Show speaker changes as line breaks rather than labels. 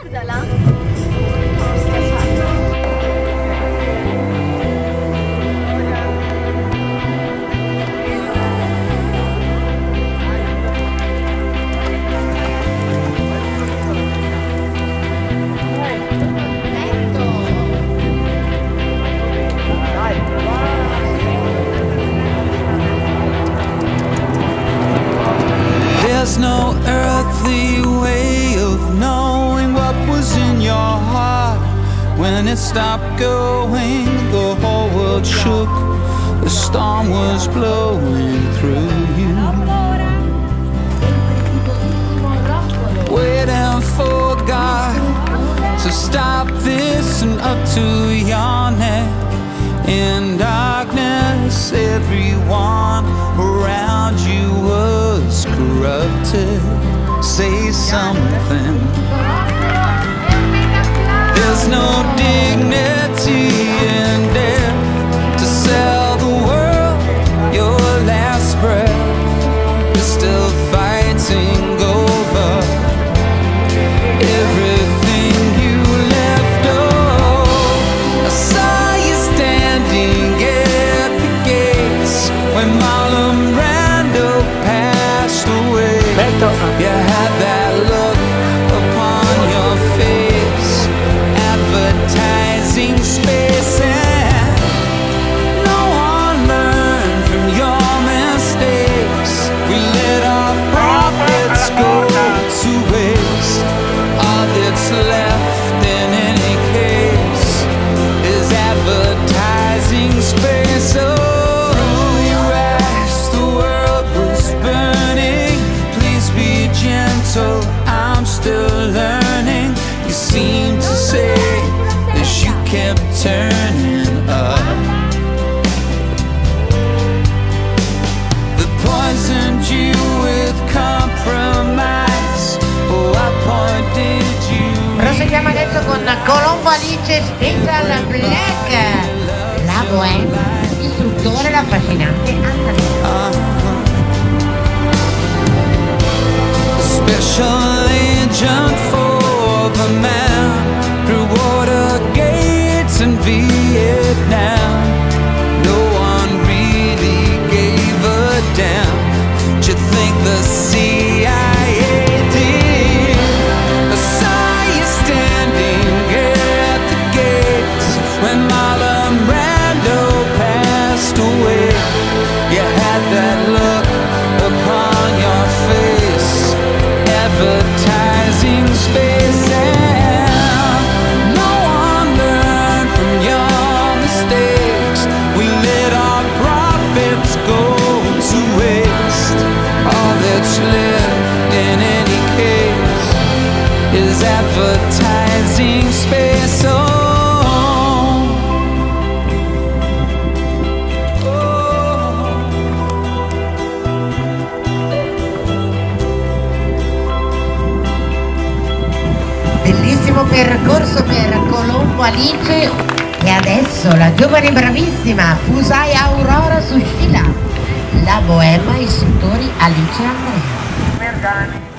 There's no earthly way of knowing what was in your heart. When it stopped going, the whole world shook. The storm was blowing through you. Waiting for God to stop this and up to your neck. In darkness, everyone around you was corrupted. Say something. There's no dignity in death to sell the world your last breath. You're still fighting over everything you left. Oh, I saw you standing at the gates when Marlon Brando passed away. You had that look upon your face, advertising space, and no one learned from your mistakes. We let our profits go to waste. All that's left in any case is advertising space. Oh, your eyes, the world was burning. Please be gentle, I'm still learning. You seem to say as you kept turning up. They poisoned you with compromise. Oh, I pointed you.
Proseguiamo adesso con Colombo Alice Special Black. La Bohème, istruttore, la affascinante Anna.
Special agent for the man through water gates in Vietnam. No one really gave a damn. Did you think the CIA did? I saw you standing at the gates when Marlon Brando passed away. You had that look upon your face, advertising space, and no one learned from your mistakes. We let our profits go to waste. All that's left in any case is advertising space. Oh.
Bellissimo percorso per Colombo Alice e adesso la giovane bravissima Fusai Aurora su Scilla, la Bohème, istruttori Alice e Andrea.